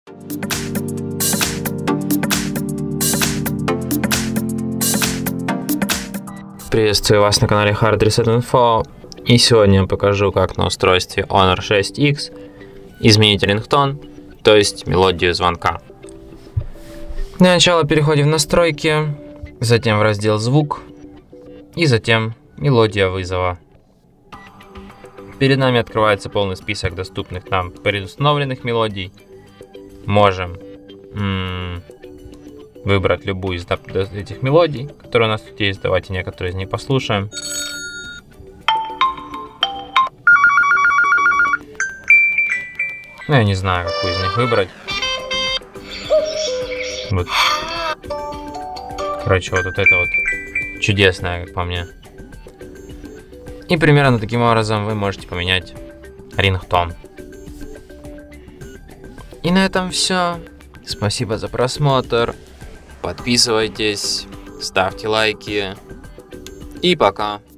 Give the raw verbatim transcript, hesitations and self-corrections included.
Приветствую вас на канале Hard Reset Info, и сегодня я покажу, как на устройстве Honor шесть икс изменить рингтон, то есть мелодию звонка. Для начала переходим в настройки, затем в раздел звук и затем мелодия вызова. Перед нами открывается полный список доступных нам предустановленных мелодий. Можем м- выбрать любую из этих мелодий, которые у нас тут есть. Давайте некоторые из них послушаем. Ну, я не знаю, какую из них выбрать. Вот. Короче, вот, вот это вот чудесное, как по мне. И примерно таким образом вы можете поменять рингтон. И на этом все. Спасибо за просмотр. Подписывайтесь, ставьте лайки. И пока.